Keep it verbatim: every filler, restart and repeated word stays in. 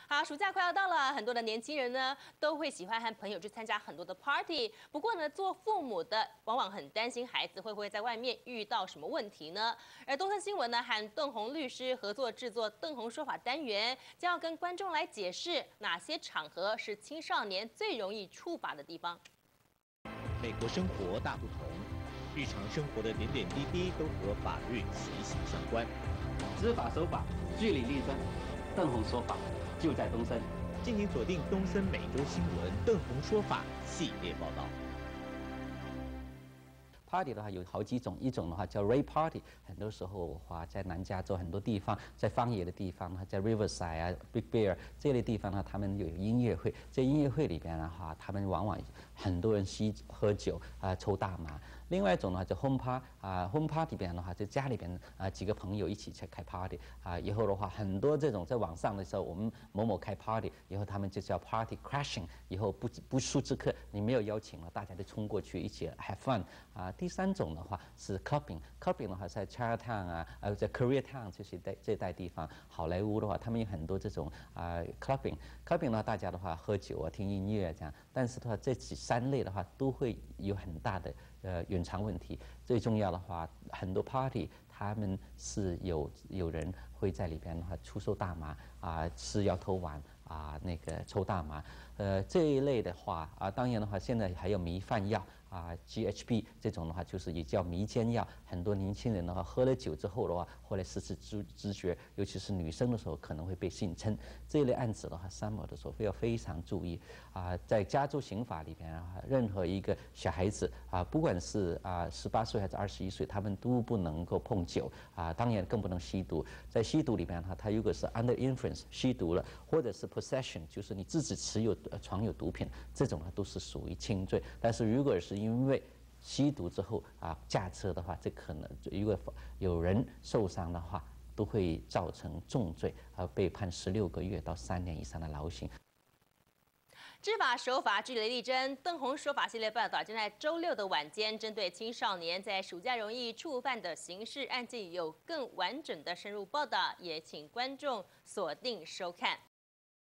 好，暑假快要到了，很多的年轻人呢都会喜欢和朋友去参加很多的 party。不过呢，做父母的往往很担心孩子会不会在外面遇到什么问题呢？而东森新闻呢和邓宏律师合作制作“邓宏说法”单元，将要跟观众来解释哪些场合是青少年最容易触法的地方。 美国生活大不同，日常生活的点点滴滴都和法律息息相关。 知法守法，据理力争，邓宏说法就在东森。 敬请锁定东森每周新闻《邓宏说法》系列报道。 Party 的话有好几种，一种的话叫 Rave Party， 很多时候的话在南加州很多地方，在荒野的地方呢，在 Riverside 啊、Big Bear 这类地方呢，他们有音乐会。在音乐会里边的话，他们往往很多人吸喝酒啊、抽大麻。另外一种呢叫 Home Party 啊 ，Home Party 里边的话，在家里边啊几个朋友一起去开 Party 啊，以后的话很多这种在网上的时候，我们某某开 Party， 以后他们就叫 Party Crashing， 以后不不速之客，你没有邀请了，大家就冲过去一起 have fun 啊。第三种的话是 clubbing，clubbing 的话在 Chinatown 啊，呃，在 Koreatown 这些带这带地方，好莱坞的话，他们有很多这种啊 clubbing，clubbing 的话，大家的话喝酒啊，听音乐这样，但是的话，这几三类的话都会有很大的呃隐藏问题。最重要的话，很多 party 他们是有有人会在里边的话出售大麻啊，吃摇头丸啊，那个抽大麻，呃这一类的话啊，当然的话，现在还有迷幻药啊 ，G H B 这种的话，就是也叫迷奸药。很多年轻人的话，喝了酒之后的话，后来失去知知觉，尤其是女生的时候，可能会被性侵。这一类案子的话，三毛的时候要非常注意啊，在加州刑法里边啊，任何一个小孩子啊，不管是啊十八岁还是二十一岁，他们都不能够碰酒啊，当然更不能吸毒。在吸毒里边的话，他如果是 under influence 吸毒了，或者是 possession， 就是你自己持有藏有毒品，这种呢都是属于轻罪。但是如果是因为吸毒之后啊驾车的话，这可能如果有人受伤的话，都会造成重罪，而被判十六个月到三年以上的牢刑。 知法守法，据理力争。邓宏说法系列报道将在周六的晚间，针对青少年在暑假容易触犯的刑事案件有更完整的深入报道，也请观众锁定收看。